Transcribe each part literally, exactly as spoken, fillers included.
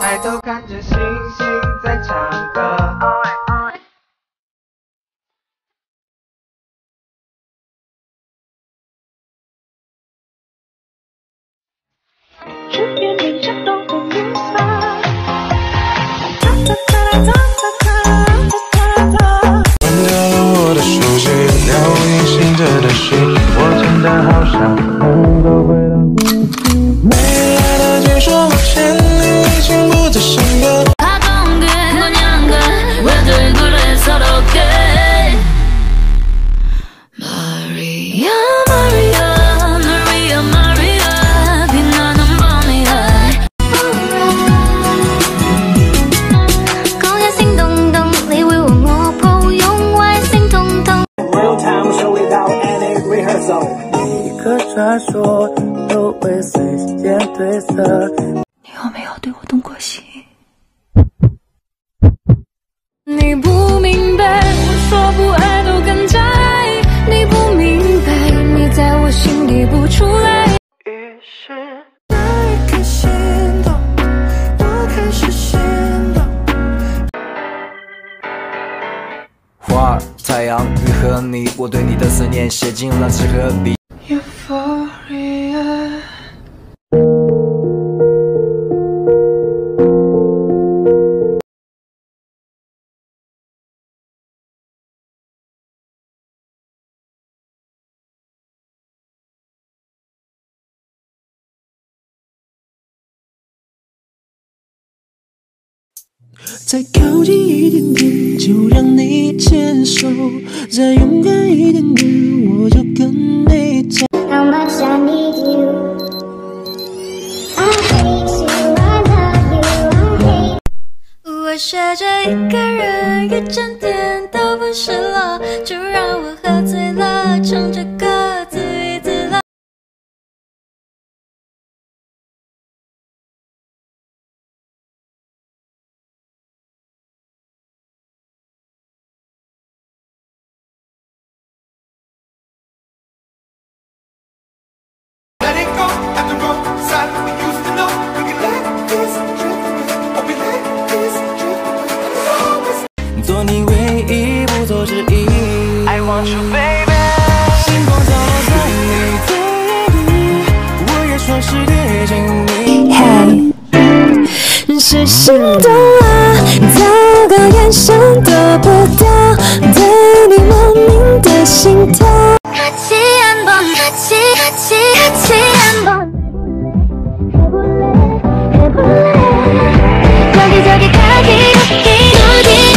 抬头看着星星在唱歌。 只愿你颤动的云彩。 关掉了我的手机，让我隐形着的心，我真的好想能够回到过去。没来得及说抱歉，你已经不在身边。 怕痛跟我两个，我对过来说都 OK。Maria Maria Maria Maria， 平安能帮你爱。高压心动动，你为我摸破，用外心痛痛。 Real time show without any rehearsal。 一个传说都会随时间褪色。 你有没有对我动过心？你不明白，我说不爱都更加爱。你不明白，你在我心里不出来。 于是那一刻心动，我开始心动。 花儿、太阳、雨和你，我对你的思念写进了纸和笔。 Euphoria。 再靠近一点点，就让你牵手；再勇敢一点点，我就跟你走。 How much I need you, I hate you, I love you, I hate。 我学着一个人，一整天都不是了，就让我喝醉了，唱着歌自娱自乐。 Let it go, at the roadside we used to know. We can let this drift, oh we let this drift. 做你唯一不做之一。 I want you, baby。 星光降落在你的眼里，我也算是贴近你。 嘿，是心动了，糟糕，眼神得不到，对你莫名的心跳。같이 한번 같이 같이 같이 한번 해볼래 해볼래 여기저기까지 여기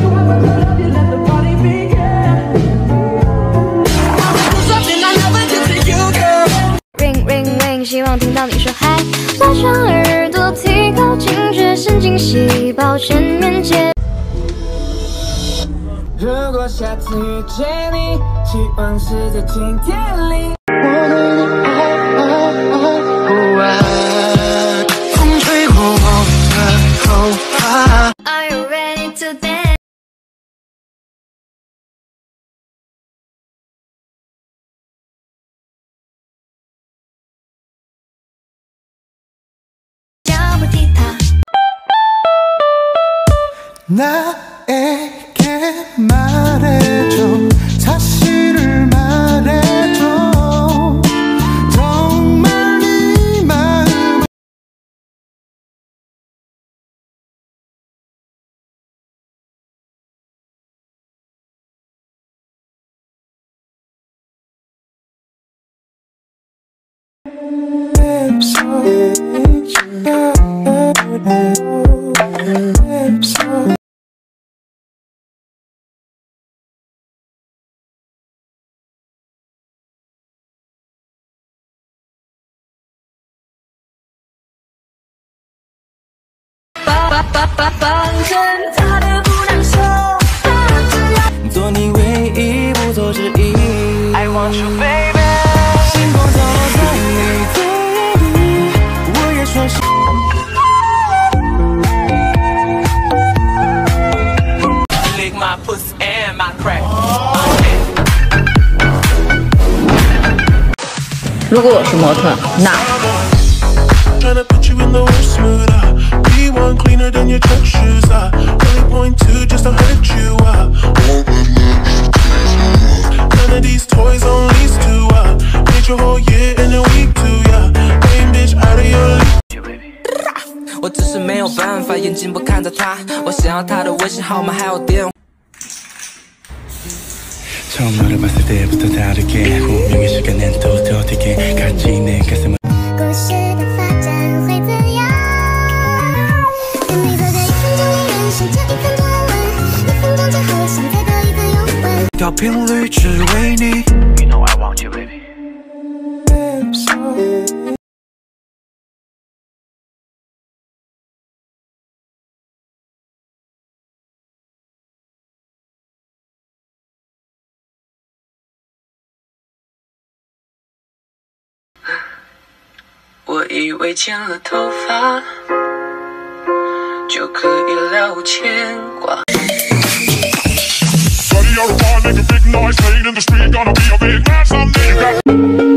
ring ring ring 希望听到你说嗨，拉长耳朵提高警觉神经细胞全面接。 如果下次遇见你，希望是在晴天里。 风吹过我的头发。 Are you ready to dance？ 脚步踢踏。 나에게 말해줘 사실을 말해줘 정말 네 마음 做你唯一不做之一。 I want you, baby。 星光降落在你的眼里，我也算是。 Lick my pussy and my crack。 如果我是模特，那。 Tryna put you in the worst mood. Uh, we want clean. 我只是没有办法眼睛不看着他，我想要他的微信号码还有电话。 처음 너를 봤을 때부터 다르게 운명의 시간엔 또 더디게 같이 내 가슴을 故事的发展会怎样？跟你走的一分钟里人生这一份短文，一分钟之后想再多一个拥吻。 调频率只为你。You know I want you, baby. 我以为剪了头发就可以了无牵挂。 Buddy, you're a raw nigga, big noise, playing in the street, gonna be a big man someday. You got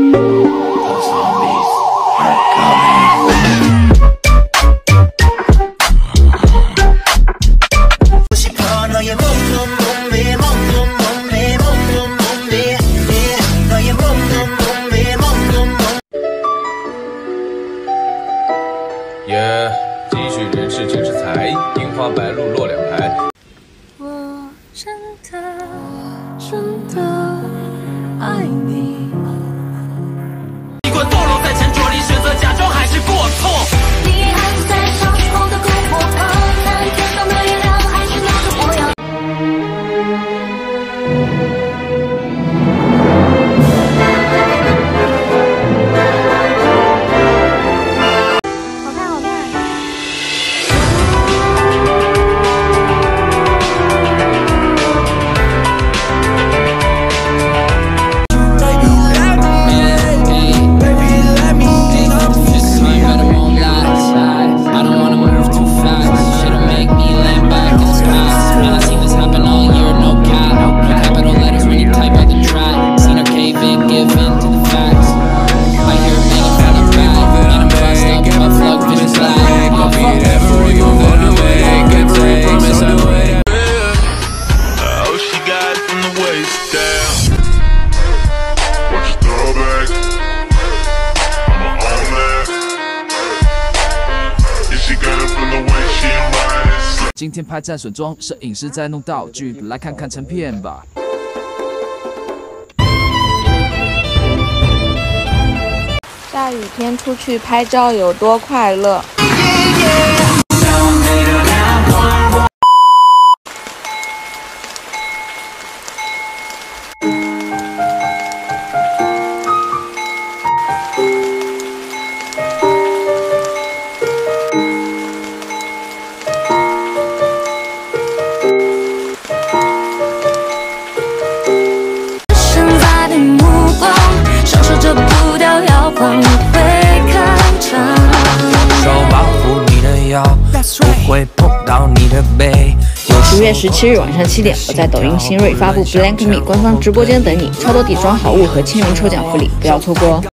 耶，继续人世尽是才，樱花白鹭落两排。 我真的真的爱你。 一棍堕落在餐桌里，选择假装还是过错。 你还在伤口的篝火旁，看天上的月亮，还是拿着火药。好看，好看。 今天拍战损妆，摄影师在弄道具，来看看成片吧。 下雨天出去拍照有多快乐？十月十七日晚上七点，我在抖音新锐发布 Blank Me 官方直播间等你，超多底妆好物和亲民抽奖福利，不要错过哦！